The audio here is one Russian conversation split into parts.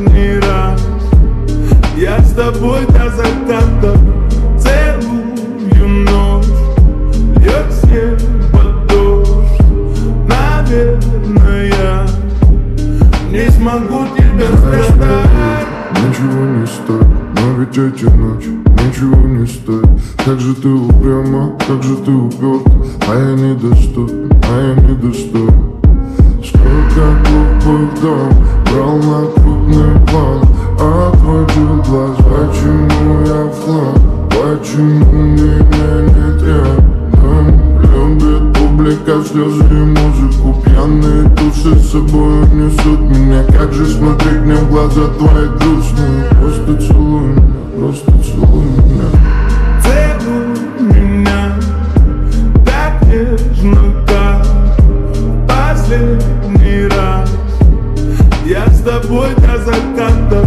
последний раз. Я с тобой до заката целую ночь. Льет с неба дождь. Наверное, не смогу тебя страдать. Ничего не стоит, но ведь эти ночи ничего не стоит. Как же ты упряма, как же ты уперта, а я недоступен, а я недостоин. Сколько глупых дам брал на крупный план, отводил глаз. Почему я в хлам, почему меня нет рядом? Любит публика, слезы и музыку. Пьяные души с собой несут меня. Как же смотреть мне в глаза твои грустные? Просто целуй меня, просто целуй меня. Целуй меня так нежно, как последний раз. Я с тобой до заката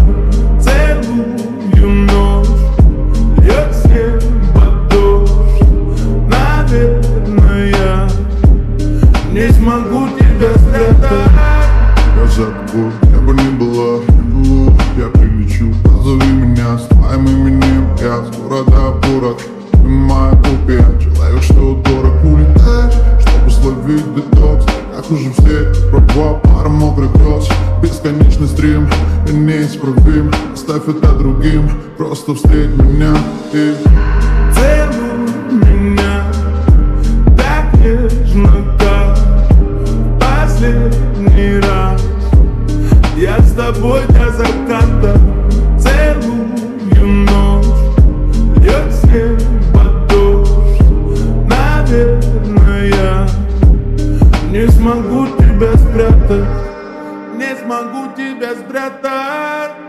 целую ночь. Льет с неба дождь. Наверное, не смогу тебя спрятать. Я забыл, я бы не была, я прилечу. Позови меня с твоим именем, я с города в город. Ты моя копия, человек, что дорог. Улетаешь, чтобы словить детокс. Как уже все, пробовал пару мокрых грез. Бесконечный стрим, и неисправим. Оставь это другим, просто встреть меня и целуй меня так нежно, как последний раз. Я с тобой до заката целую ночь. Льет с неба дождь. Наверное, не смогу тебя спрятать. Не смогу тебя спрятать.